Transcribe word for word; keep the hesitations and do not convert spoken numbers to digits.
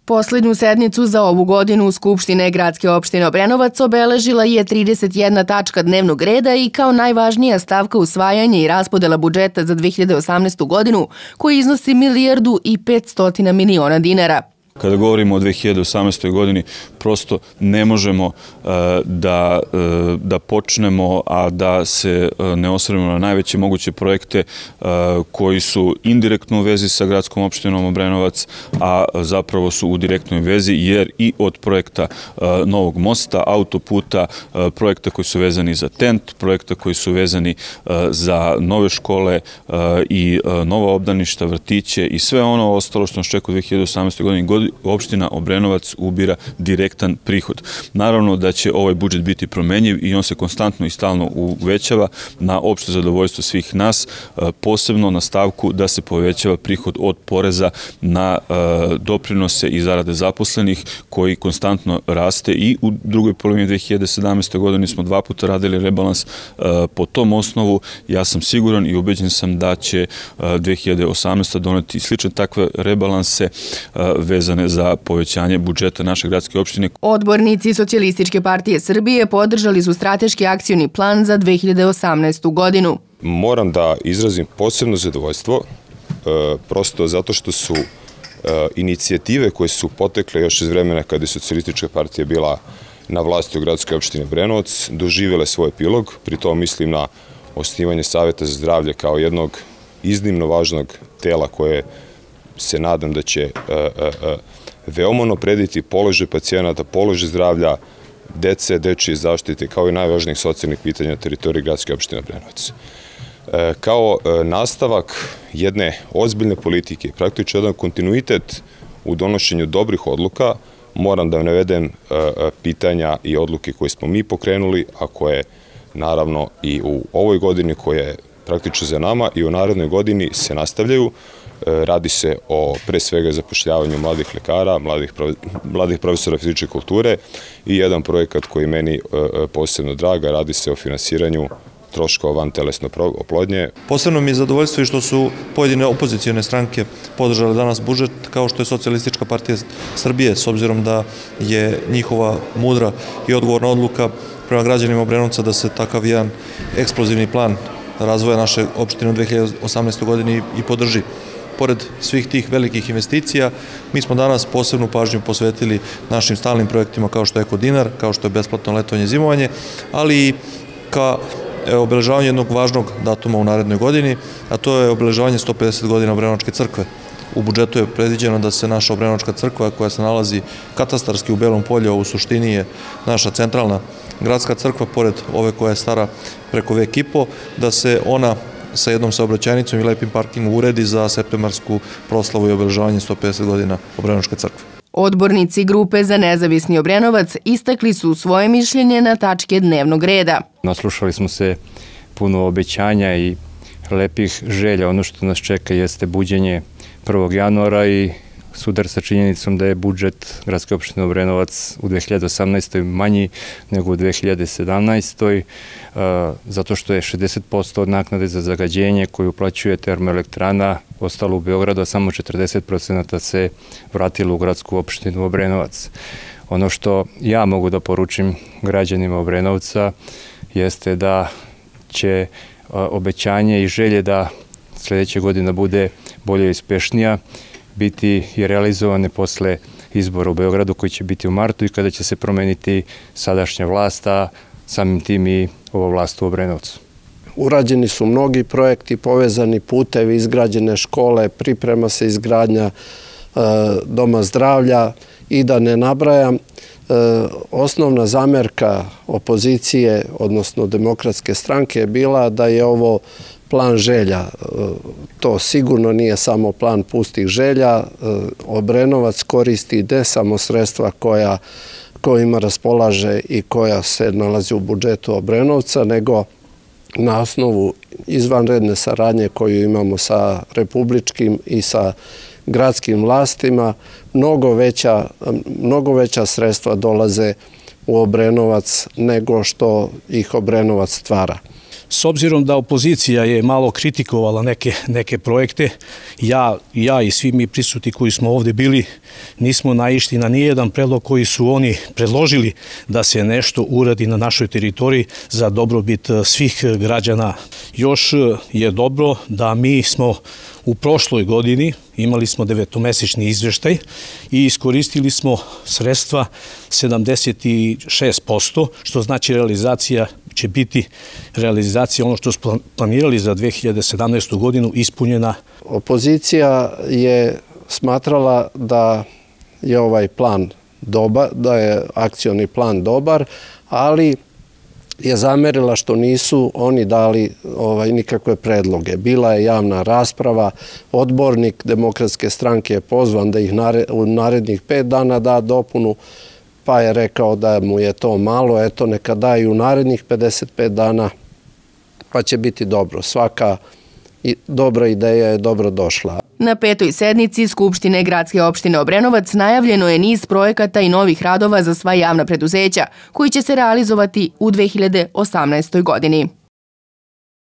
Poslednju sednicu za ovu godinu Skupštine Gradske opštine Obrenovac obeležila je trideset jedna tačka dnevnog reda i kao najvažnija stavka usvajanje i raspodela budžeta za dve hiljade osamnaestu godinu koji iznosi milijardu i petsto miliona dinara. Kada govorimo o dve hiljade osamnaestoj godini, prosto ne možemo uh, da, uh, da počnemo, a da se uh, ne osvrnemo na najveće moguće projekte uh, koji su indirektno u vezi sa gradskom opštinom Obrenovac, a zapravo su u direktnoj vezi, jer i od projekta uh, novog mosta, autoputa, uh, projekta koji su vezani za tent, projekta koji su vezani uh, za nove škole uh, i uh, nova obdaništa, vrtiće i sve ono ostalo što nas čeka u dve hiljade osamnaestoj godini, opština Obrenovac ubira direktan prihod. Naravno da će ovaj budžet biti promenjiv i on se konstantno i stalno uvećava na opšte zadovoljstvo svih nas, posebno na stavku da se povećava prihod od poreza na doprinose i zarade zaposlenih koji konstantno raste i u drugoj polovini dve hiljade sedamnaeste. godine smo dva puta radili rebalans po tom osnovu. Ja sam siguran i ubeđen sam da će dve hiljade osamnaesta. doneti slične takve rebalanse vezane za povećanje budžeta naše gradske opštine. Odbornici Socijalističke partije Srbije podržali su strateški akcioni plan za dve hiljade osamnaestu. godinu. Moram da izrazim posebno zadovoljstvo, prosto zato što su inicijative koje su potekle još iz vremena kada je Socijalistička partija bila na vlasti u gradskoj opštini Obrenovac doživjele svoj epilog. Pri tom mislim na osnivanje Saveta za zdravlje kao jednog iznimno važnog tela koje se nadam da će veoma unaprediti položaj pacijenata, položaj zdravlja, dece, dečije zaštite, kao i najvažnijih socijalnih pitanja na teritoriji gradske opštine Obrenovac. Kao nastavak jedne ozbiljne politike, praktično jedan kontinuitet u donošenju dobrih odluka, moram da navedem pitanja i odluke koje smo mi pokrenuli, a koje naravno i u ovoj godini koja je praktično za nama i u narednoj godini se nastavljaju. Radi se o pre svega zapošljavanju mladih lekara, mladih, mladih profesora fizičke kulture i jedan projekat koji meni posebno draga, radi se o finansiranju troškova vantelesne oplodnje. Posebno mi je zadovoljstvo i što su pojedine opozicijone stranke podržale danas budžet, kao što je Socijalistička partija Srbije, s obzirom da je njihova mudra i odgovorna odluka prema građanima Obrenovca da se takav jedan eksplozivni plan razvoja naše opštine u dve hiljade osamnaestoj. godini i podrži. Pored svih tih velikih investicija, mi smo danas posebnu pažnju posvetili našim stalnim projektima kao što je Eko Dinar, kao što je besplatno letovanje i zimovanje, ali i ka obeležavanju jednog važnog datuma u narednoj godini, a to je obeležavanje sto pedeset godina Obrenovačke crkve. U budžetu je predviđeno da se naša Obrenovačka crkva, koja se nalazi katastarski u Belom Polju, a u suštini je naša centralna gradska crkva, pored ove koja je stara preko vek i po, da se ona sa jednom saobraćajnicom i lepim parkingom uredi za septembarsku proslavu i obeležavanje sto pedeset godina Obrenovačke crkve. Odbornici Grupe za nezavisni Obrenovac istakli su svoje mišljenje na tačke dnevnog reda. Naslušali smo se puno obećanja i lepih želja. Ono što nas čeka jeste buđenje prvog januara i sudar sa činjenicom da je budžet gradske opštine Obrenovac u dve hiljade osamnaestoj. manji nego u dve hiljade sedamnaestoj. zato što je šezdeset posto od naknade za zagađenje koju uplaćuje termoelektrana ostalo u Beogradu, a samo četrdeset posto se vratilo u gradsku opštinu Obrenovac. Ono što ja mogu da poručim građanima Obrenovca jeste da će obećanje i želje da sledeće godina bude bolje i uspešnija biti i realizovane posle izbora u Beogradu koji će biti u martu i kada će se promeniti sadašnja vlast, a samim tim i ova vlast u Obrenovcu. Urađeni su mnogi projekti, povezani putevi, izgrađene škole, priprema se izgradnja doma zdravlja i da ne nabrajam. Osnovna zamerka opozicije, odnosno Demokratske stranke, je bila da je ovo plan želja. To sigurno nije samo plan pustih želja. Obrenovac koristi ne samo sredstva koja, kojima raspolaže i koja se nalazi u budžetu Obrenovca, nego na osnovu izvanredne saradnje koju imamo sa republičkim i sa gradskim vlastima, mnogo veća, mnogo veća sredstva dolaze u Obrenovac nego što ih Obrenovac stvara. S obzirom da opozicija je malo kritikovala neke, neke projekte, ja, ja i svi mi prisutni koji smo ovde bili nismo naišli na nijedan predlog koji su oni predložili da se nešto uradi na našoj teritoriji za dobrobit svih građana. Još je dobro da mi smo u prošloj godini imali smo devetomesečni izveštaj i iskoristili smo sredstva sedamdeset šest posto, što znači realizacija će biti realizacija ono što smo planirali za dve hiljade sedamnaestu godinu ispunjena. Opozicija je smatrala da je ovaj plan dobar, da je akcioni plan dobar, ali je zamerila što nisu oni dali ovaj, nikakve predloge. Bila je javna rasprava, odbornik Demokratske stranke je pozvan da ih nare, u narednih pet dana da dopunu, pa je rekao da mu je to malo, eto neka da i u narednih pedeset pet dana, pa će biti dobro. Svaka dobra ideja je dobro došla. Na petoj sednici Skupštine Gradske opštine Obrenovac najavljeno je niz projekata i novih radova za sva javna preduzeća koji će se realizovati u dve hiljade osamnaestoj godini.